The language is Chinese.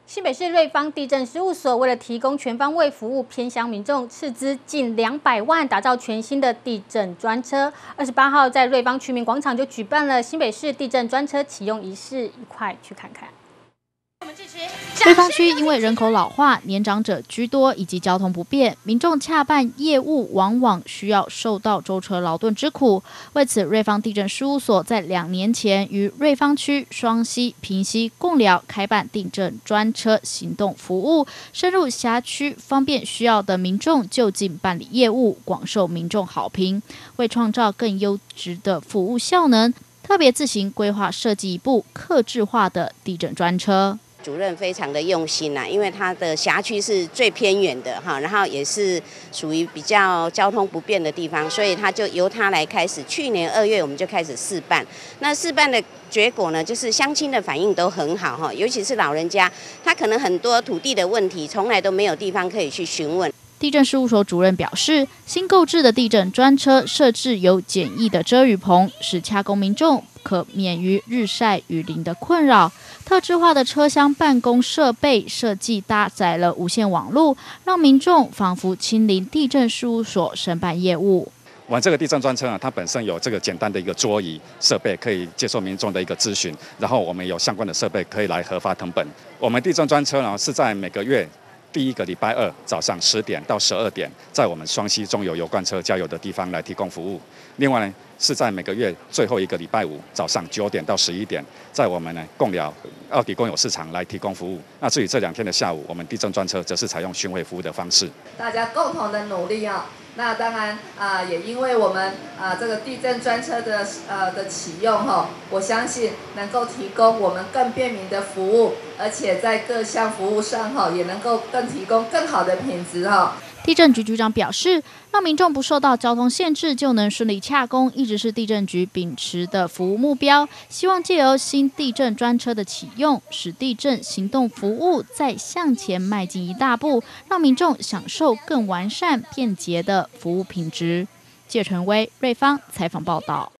新北市瑞芳地震事务所为了提供全方位服务偏乡民众，斥资近200万打造全新的地震专车。28号在瑞芳区民广场就举办了新北市地震专车启用仪式，一块去看看。 瑞芳区因为人口老化、年长者居多以及交通不便，民众洽办业务往往需要受到舟车劳顿之苦。为此，瑞芳地震事务所在2年前于瑞芳区、双溪、平溪、贡寮开办地震专车行动服务，深入辖区，方便需要的民众就近办理业务，广受民众好评。为创造更优质的服务效能，特别自行规划设计一部客制化的地震专车。 主任非常的用心啦，因为他的辖区是最偏远的哈，然后也是属于比较交通不便的地方，所以他就由他来开始。去年2月我们就开始试办，那试办的结果呢，就是乡亲的反应都很好哈，尤其是老人家，他可能很多土地的问题，从来都没有地方可以去询问。 地震事务所主任表示，新购置的地震专车设置有简易的遮雨棚，使洽公民众可免于日晒雨淋的困扰。特制化的车厢办公设备设计搭载了无线网路，让民众仿佛亲临地震事务所申办业务。 我们这个地震专车它本身有这个简单的一个桌椅设备，可以接受民众的一个咨询，然后我们有相关的设备可以来核发誊本。我们地震专车呢是在每个月 第1个礼拜2早上10点到12点，在我们双溪中油油罐车加油的地方来提供服务。另外呢，是在每个月最后1个礼拜5早上9点到11点，在我们贡寮奥迪公有市场来提供服务。那至于这2天的下午，我们地震专车则是采用巡回服务的方式。大家共同的努力啊。 那当然也因为我们这个地震专车的启用我相信能够提供我们更便民的服务，而且在各项服务上也能够更提供更好的品质地震局局长表示，让民众不受到交通限制就能顺利洽公，一直是地震局秉持的服务目标。希望借由新地震专车的启用，使地震行动服务再向前迈进一大步，让民众享受更完善、便捷的服务品质。谢晨威、瑞芳采访报道。